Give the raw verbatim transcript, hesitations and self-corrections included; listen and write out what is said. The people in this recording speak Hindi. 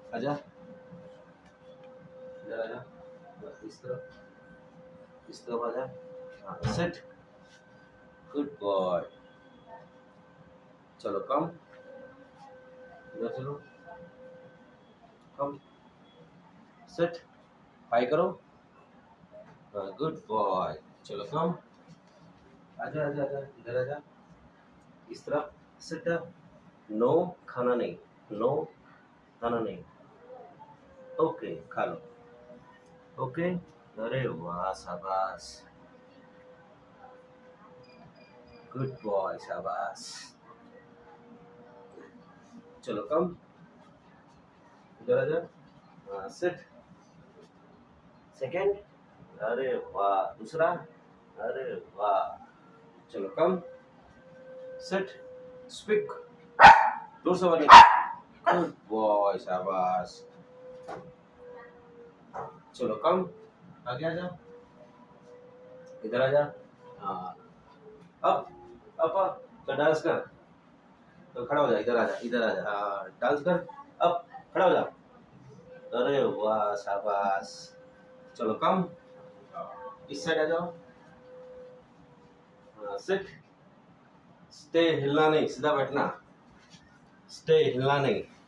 आजा, इधर आजा, इस तरफ, इस तरफ आजा। हाँ, सेट, गुड बॉय। चलो कम, इधर चलो, कम, सेट, हाई करो, गुड बॉय। चलो कम, आजा आजा आजा, इधर आजा, इस तरफ, सेट। नो खाना नहीं, नो खाना नहीं। ओके, खा लो। ओके, अरे वाह, शाबाश, गुड बॉय, शाबाश। चलो कम, इधर आजा, हाँ, सेट। सेकेंड, अरे वाह, दूसरा, अरे वाह। चलो कम, सेट, स्पीक, दूर से बोलिए, गुड बॉय, शाबाश। चलो कम, आगे आ जा, इधर आ जा, हाँ, अप अप अप, तो डांस कर, तो खड़ा हो जा, इधर आ जा, इधर आ जा, हाँ, डांस कर, अप, खड़ा हो जा, अरे वाह, शाबाश। चलो कम, इस साइड आ जाओ, हाँ, सिट, स्टे, हिलना नहीं, सीधा बैठना, स्टे, हिलना नहीं।